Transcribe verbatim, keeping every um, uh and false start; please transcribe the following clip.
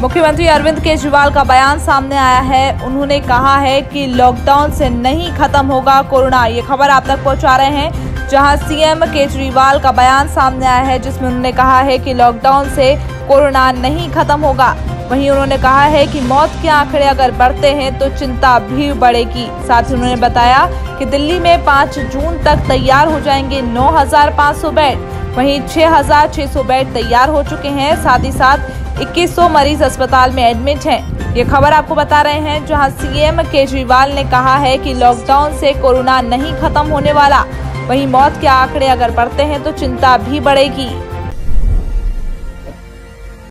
मुख्यमंत्री अरविंद केजरीवाल का बयान सामने आया है। उन्होंने कहा है कि लॉकडाउन से नहीं खत्म होगा कोरोना। ये खबर आप तक पहुंचा रहे हैं, जहां सीएम केजरीवाल का बयान सामने आया है, जिसमें उन्होंने कहा है कि लॉकडाउन से कोरोना नहीं खत्म होगा। वहीं उन्होंने कहा है कि मौत के आंकड़े अगर बढ़ते हैं तो चिंता भी बढ़ेगी। साथ ही उन्होंने बताया कि दिल्ली में पाँच जून तक तैयार हो जाएंगे नौ हजार पाँच सौ बेड, वहीं छह हजार छह सौ बेड तैयार हो चुके हैं। साथ ही साथ इक्कीस सौ मरीज अस्पताल में एडमिट हैं। ये खबर आपको बता रहे हैं, जहां सीएम केजरीवाल ने कहा है कि लॉकडाउन से कोरोना नहीं खत्म होने वाला। वहीं मौत के आंकड़े अगर बढ़ते हैं तो चिंता भी बढ़ेगी।